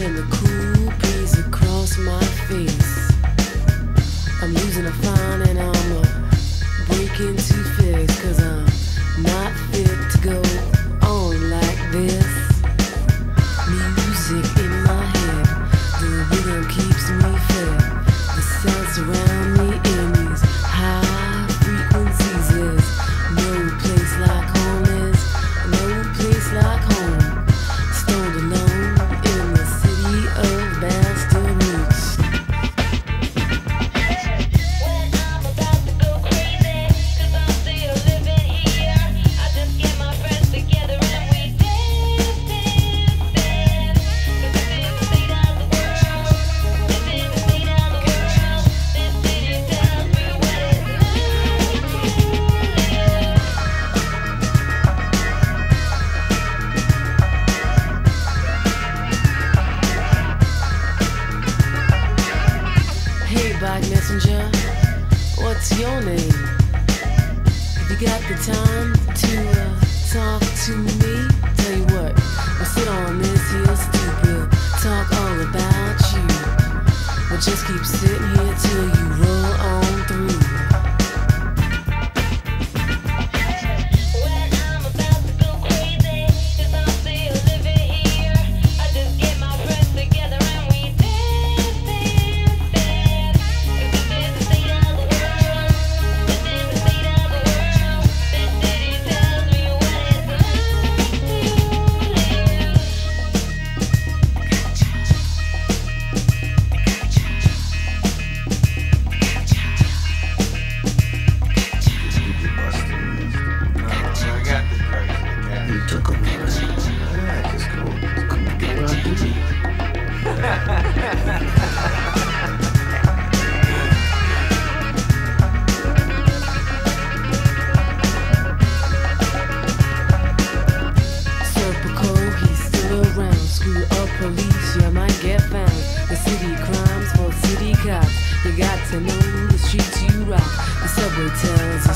feeling the cool breeze across my face. I'm losing a fine and I'm breaking too fast, 'cause I'm not fit to go on like this. Music in my head, the rhythm keeps me fed. The sound surround me in these high frequencies. There's no place like home, there's no place like home. Stoned alone in the city of bastard roots. When I'm about to go crazy, 'cause I'm still living here, I just get my friends together and we dance, dance, dance. 'Cause this is the state of the world, this is the state of the world. This city tells me what it's like. Hey, bike messenger, what's your name? If you got the time to talk to me, tell you what, we'll sit on this here stupid talk all about you. We'll just keep sitting here till you roll on through. When I'm about to go crazy, 'cause I'm still living here, I just get my friends together and we dance, dance, dance. 'Cause this is the state of the world, this is the state of the world. This city tells me what it's like to live. I got the price. You took a minute. Yeah, just go get what I do. Serpico, he's still around. Screw up police, you might get found. The city crimes for city cops. You got to know the streets you rock. The subway tells you